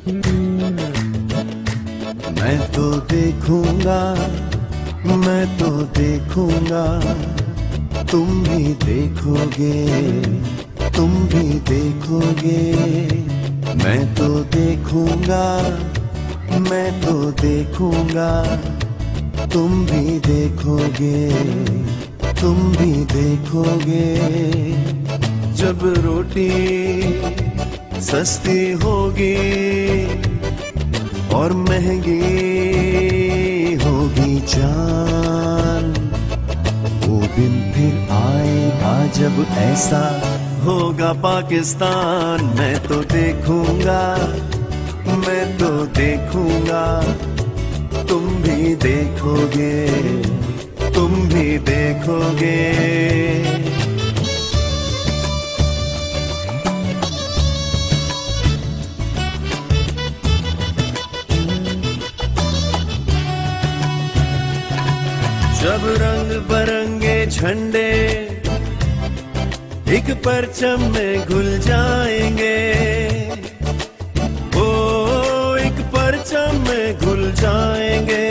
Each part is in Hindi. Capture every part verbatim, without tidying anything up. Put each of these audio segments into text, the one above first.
मैं तो देखूंगा, मैं तो देखूंगा, तुम भी देखोगे, तुम भी देखोगे। मैं तो देखूंगा, मैं तो देखूंगा, तुम भी देखोगे, तुम भी देखोगे। जब रोटी सस्ती होगी और महंगी होगी जान, वो दिन फिर आएगा जब ऐसा होगा पाकिस्तान। मैं तो देखूंगा, मैं तो देखूंगा, तुम भी देखोगे, तुम भी देखोगे। जब रंग बरंगे झंडे एक परचम में घुल जाएंगे, ओ एक परचम में घुल जाएंगे,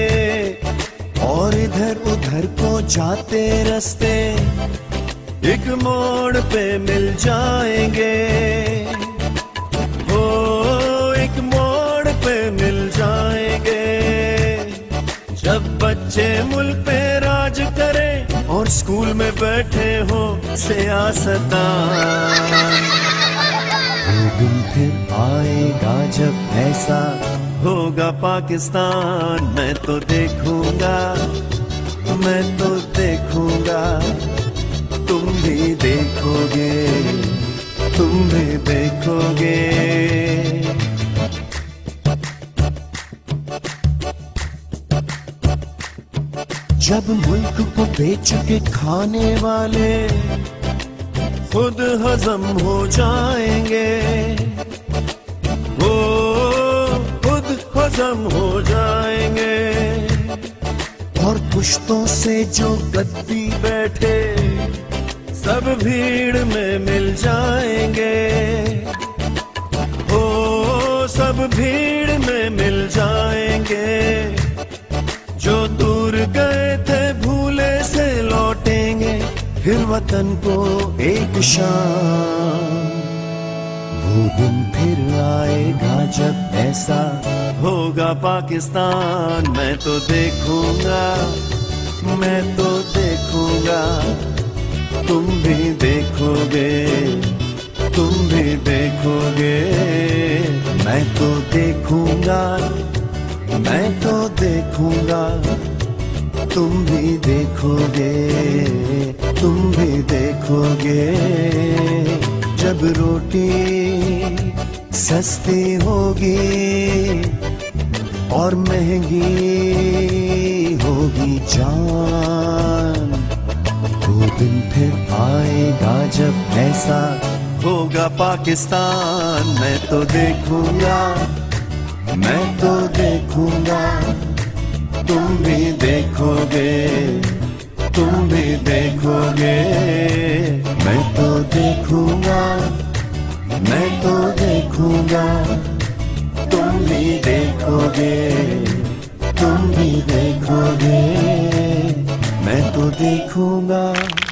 और इधर उधर को जाते रास्ते एक मोड़ पे मिल जाएंगे, ओ एक मोड़ पे मिल जाएंगे। जब बच्चे मुल्क पे राज करें और स्कूल में बैठे हो सियासतदान, वो दिन फिर आएगा जब ऐसा होगा पाकिस्तान। मैं तो देखूंगा, मैं तो देखूंगा, तुम भी देखोगे, तुम भी देखोगे। जब मुल्क को बेच के खाने वाले खुद हजम हो जाएंगे, वो खुद हजम हो जाएंगे, और पुश्तों से जो गद्दी बैठे सब भीड़ में मिल जाएंगे, ओ सब भीड़ में मिल जाएंगे। जो दूर गए थे भूले से लौटेंगे फिर वतन को एक शाम। वो दिन फिर आएगा जब ऐसा होगा पाकिस्तान। मैं तो देखूंगा, मैं तो देखूंगा, तुम भी देखोगे, तुम भी देखोगे। मैं तो देखूंगा, मैं तो देखूंगा, तुम भी देखोगे, तुम भी देखोगे। जब रोटी सस्ती होगी और महंगी होगी जान, वो दिन फिर आएगा जब ऐसा होगा पाकिस्तान। मैं तो देखूंगा, मैं तो देखूंगा, तुम भी देखोगे, तुम भी देखोगे। मैं तो देखूंगा, मैं तो देखूंगा, तुम भी देखोगे, तुम भी देखोगे। मैं तो देखूंगा।